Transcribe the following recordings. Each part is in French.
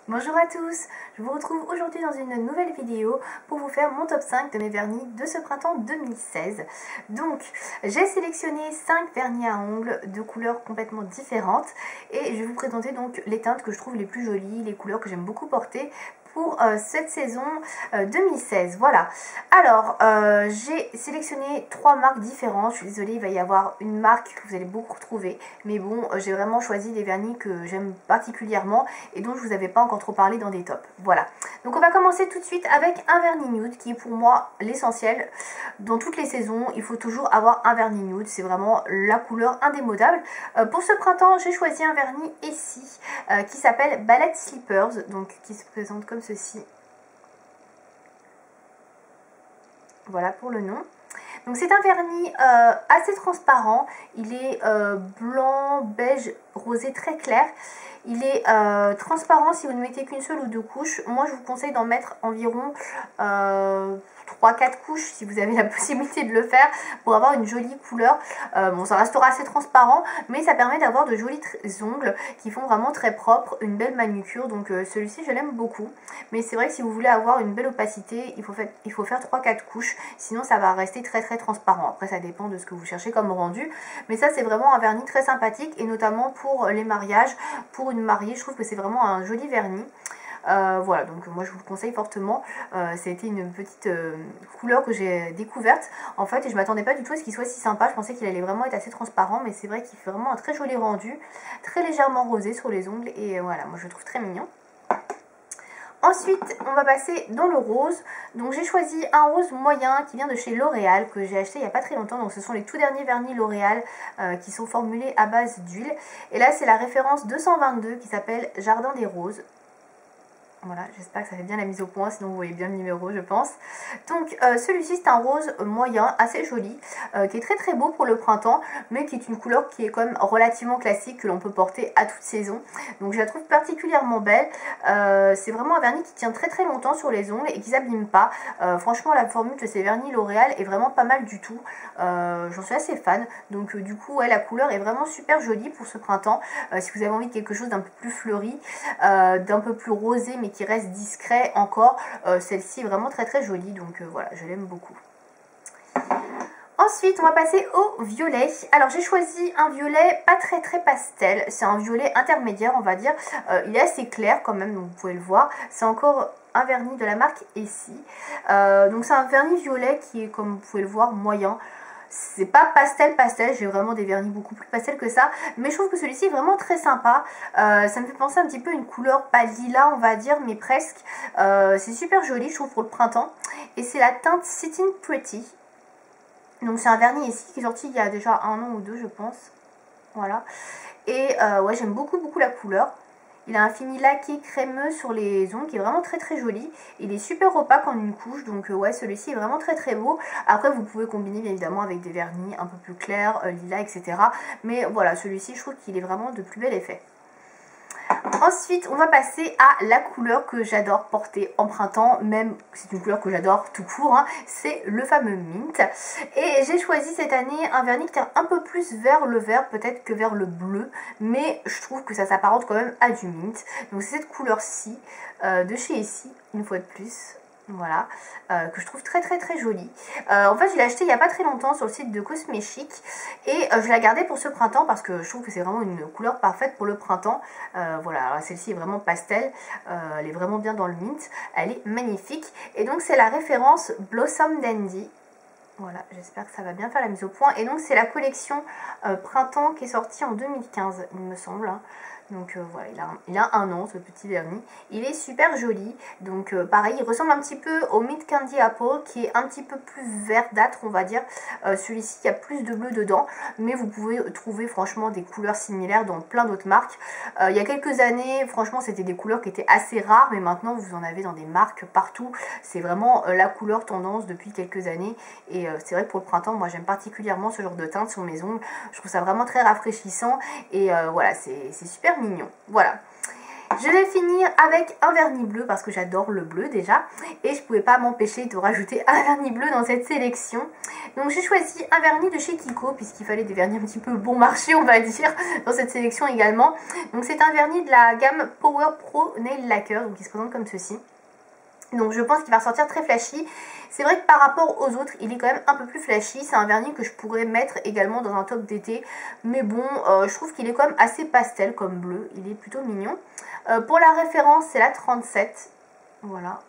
Bonjour à tous, je vous retrouve aujourd'hui dans une nouvelle vidéo pour vous faire mon top 5 de mes vernis de ce printemps 2016. Donc j'ai sélectionné 5 vernis à ongles de couleurs complètement différentes et je vais vous présenter donc les teintes que je trouve les plus jolies, les couleurs que j'aime beaucoup porter pour cette saison 2016. Voilà, alors j'ai sélectionné 3 marques différentes. Je suis désolée, il va y avoir une marque que vous allez beaucoup retrouver, mais bon, j'ai vraiment choisi des vernis que j'aime particulièrement et dont je vous avais pas encore trop parlé dans des tops. Voilà, donc on va commencer tout de suite avec un vernis nude qui est pour moi l'essentiel. Dans toutes les saisons, il faut toujours avoir un vernis nude, c'est vraiment la couleur indémodable. Pour ce printemps, j'ai choisi un vernis Essie qui s'appelle Ballet Slippers, donc qui se présente comme ceci. Voilà pour le nom. Donc c'est un vernis assez transparent, il est blanc, beige, rosé très clair. Il est transparent si vous ne mettez qu'une seule ou 2 couches. Moi je vous conseille d'en mettre environ 3-4 couches si vous avez la possibilité de le faire pour avoir une jolie couleur. Bon, ça restera assez transparent, mais ça permet d'avoir de jolis ongles qui font vraiment très propre, une belle manucure. Donc celui-ci je l'aime beaucoup, mais c'est vrai que si vous voulez avoir une belle opacité, il faut faire 3-4 couches, sinon ça va rester très transparent. Après ça dépend de ce que vous cherchez comme rendu, mais ça c'est vraiment un vernis très sympathique, et notamment pour les mariages, pour une mariée, je trouve que c'est vraiment un joli vernis. Voilà, donc moi je vous le conseille fortement. Ça a été une petite couleur que j'ai découverte en fait, et je m'attendais pas du tout à ce qu'il soit si sympa. Je pensais qu'il allait vraiment être assez transparent, mais c'est vrai qu'il fait vraiment un très joli rendu, très légèrement rosé sur les ongles, et voilà, moi je le trouve très mignon. Ensuite, on va passer dans le rose. Donc j'ai choisi un rose moyen qui vient de chez L'Oréal, que j'ai acheté il n'y a pas très longtemps. Donc ce sont les tout derniers vernis L'Oréal qui sont formulés à base d'huile. Et là c'est la référence 222 qui s'appelle Jardin des Roses. Voilà, j'espère que ça fait bien la mise au point, sinon vous voyez bien le numéro, je pense. Donc celui-ci c'est un rose moyen, assez joli, qui est très beau pour le printemps, mais qui est une couleur qui est quand même relativement classique, que l'on peut porter à toute saison. Donc je la trouve particulièrement belle. C'est vraiment un vernis qui tient très longtemps sur les ongles et qui s'abîme pas. Franchement, la formule de ces vernis L'Oréal est vraiment pas mal du tout. J'en suis assez fan. Donc du coup, ouais, la couleur est vraiment super jolie pour ce printemps. Si vous avez envie de quelque chose d'un peu plus fleuri, d'un peu plus rosé, mais qui reste discret encore, celle-ci est vraiment très jolie, donc voilà, je l'aime beaucoup. Ensuite on va passer au violet. Alors j'ai choisi un violet pas très pastel, c'est un violet intermédiaire on va dire. Il est assez clair quand même, donc vous pouvez le voir. C'est encore un vernis de la marque Essie, donc c'est un vernis violet qui est, comme vous pouvez le voir, moyen. C'est pas pastel, j'ai vraiment des vernis beaucoup plus pastel que ça, mais je trouve que celui-ci est vraiment très sympa. Ça me fait penser un petit peu à une couleur pas lilas on va dire, mais presque. C'est super joli je trouve pour le printemps, et c'est la teinte Sitting Pretty. Donc c'est un vernis ici qui est sorti il y a déjà 1 an ou 2 je pense. Voilà, et ouais, j'aime beaucoup la couleur. Il a un fini laqué crémeux sur les ongles qui est vraiment très joli. Il est super opaque en une couche, donc ouais, celui-ci est vraiment très beau. Après vous pouvez combiner bien évidemment avec des vernis un peu plus clairs, lilas, etc. Mais voilà, celui-ci je trouve qu'il est vraiment de plus bel effet. Ensuite on va passer à la couleur que j'adore porter en printemps, même c'est une couleur que j'adore tout court, hein, c'est le fameux mint. Et j'ai choisi cette année un vernis qui tient un peu plus vers le vert peut-être que vers le bleu, mais je trouve que ça s'apparente quand même à du mint. Donc c'est cette couleur-ci de chez Essie, une fois de plus. Voilà, que je trouve très jolie. En fait je l'ai acheté il n'y a pas très longtemps sur le site de Cosme Chic, et je l'ai gardée pour ce printemps parce que je trouve que c'est vraiment une couleur parfaite pour le printemps. Voilà, celle-ci est vraiment pastel, elle est vraiment bien dans le mint, elle est magnifique, et donc c'est la référence Blossom Dandy. Voilà, j'espère que ça va bien faire la mise au point. Et donc c'est la collection printemps qui est sortie en 2015 il me semble, hein. Donc voilà, il a 1 an ce petit vernis. Il est super joli. Donc pareil, il ressemble un petit peu au Mint Candy Apple qui est un petit peu plus verdâtre on va dire. Celui-ci, il y a plus de bleu dedans. Mais vous pouvez trouver franchement des couleurs similaires dans plein d'autres marques. Il y a quelques années, franchement c'était des couleurs qui étaient assez rares. Mais maintenant vous en avez dans des marques partout. C'est vraiment la couleur tendance depuis quelques années. Et c'est vrai que pour le printemps, moi j'aime particulièrement ce genre de teinte sur mes ongles. Je trouve ça vraiment très rafraîchissant. Et voilà, c'est super mignon. Voilà. Je vais finir avec un vernis bleu parce que j'adore le bleu déjà. Et je pouvais pas m'empêcher de rajouter un vernis bleu dans cette sélection. Donc j'ai choisi un vernis de chez Kiko puisqu'il fallait des vernis un petit peu bon marché on va dire dans cette sélection également. Donc c'est un vernis de la gamme Power Pro Nail Lacquer, donc il se présente comme ceci. Donc je pense qu'il va ressortir très flashy. C'est vrai que par rapport aux autres, il est quand même un peu plus flashy. C'est un vernis que je pourrais mettre également dans un top d'été. Mais bon, je trouve qu'il est quand même assez pastel comme bleu. Il est plutôt mignon. Pour la référence, c'est la 37. Voilà.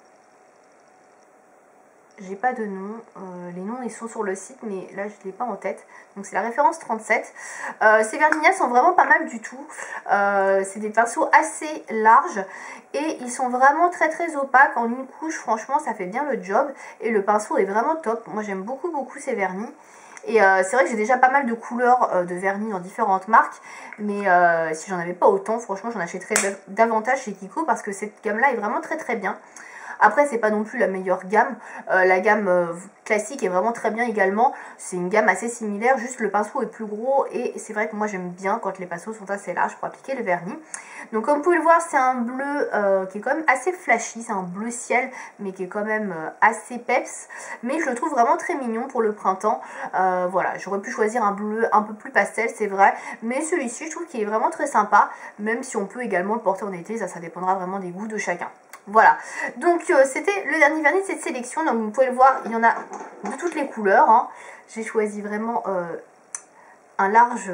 J'ai pas de nom, les noms ils sont sur le site mais là je ne l'ai pas en tête, donc c'est la référence 37. Ces vernis-là sont vraiment pas mal du tout, c'est des pinceaux assez larges et ils sont vraiment très très opaques, en une couche franchement ça fait bien le job et le pinceau est vraiment top. Moi j'aime beaucoup ces vernis. Et c'est vrai que j'ai déjà pas mal de couleurs de vernis dans différentes marques, mais si j'en avais pas autant, franchement j'en achèterais davantage chez Kiko parce que cette gamme là est vraiment très très bien. Après c'est pas non plus la meilleure gamme, la gamme classique est vraiment très bien également, c'est une gamme assez similaire, juste le pinceau est plus gros et c'est vrai que moi j'aime bien quand les pinceaux sont assez larges pour appliquer le vernis. Donc comme vous pouvez le voir c'est un bleu qui est quand même assez flashy, c'est un bleu ciel mais qui est quand même assez peps, mais je le trouve vraiment très mignon pour le printemps. Voilà, j'aurais pu choisir un bleu un peu plus pastel c'est vrai, mais celui-ci je trouve qu'il est vraiment très sympa, même si on peut également le porter en été, ça dépendra vraiment des goûts de chacun. Voilà, donc c'était le dernier vernis de cette sélection, donc vous pouvez le voir, il y en a de toutes les couleurs, hein. J'ai choisi vraiment une large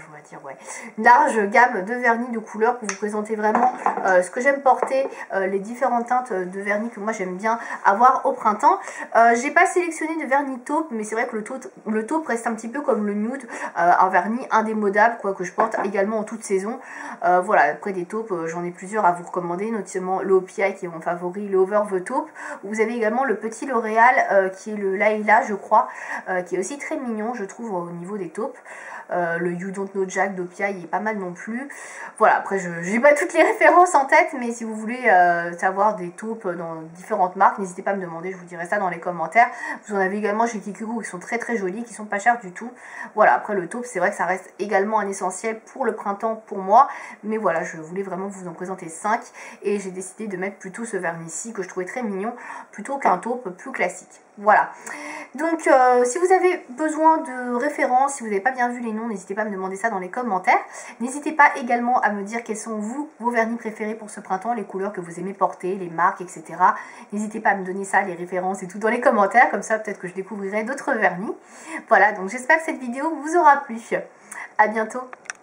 gamme de vernis de couleurs pour vous présenter vraiment ce que j'aime porter, les différentes teintes de vernis que moi j'aime bien avoir au printemps. J'ai pas sélectionné de vernis taupe, mais c'est vrai que le taupe reste un petit peu comme le nude, un vernis indémodable quoi, que je porte également en toute saison. Voilà, après des taupes j'en ai plusieurs à vous recommander, notamment le OPI qui est mon favori, le Over the Taupe. Vous avez également le petit L'Oréal qui est le Laila je crois, qui est aussi très mignon je trouve au niveau des taupes. Le You Don't Know Jack d'OPI est pas mal non plus. Voilà, après je n'ai pas toutes les références en tête, mais si vous voulez savoir des taupes dans différentes marques, n'hésitez pas à me demander, je vous dirai ça dans les commentaires. Vous en avez également chez Kiko qui sont très très jolies, qui sont pas chères du tout. Voilà, après le taupe, c'est vrai que ça reste également un essentiel pour le printemps pour moi, mais voilà, je voulais vraiment vous en présenter 5 et j'ai décidé de mettre plutôt ce vernis-ci que je trouvais très mignon, plutôt qu'un taupe plus classique. Voilà, donc si vous avez besoin de références, si vous n'avez pas bien vu les noms, n'hésitez pas à me demander ça dans les commentaires. N'hésitez pas également à me dire quels sont vos vernis préférés pour ce printemps, les couleurs que vous aimez porter, les marques, etc. N'hésitez pas à me donner ça, les références et tout dans les commentaires, comme ça peut-être que je découvrirai d'autres vernis. Voilà, donc j'espère que cette vidéo vous aura plu. À bientôt.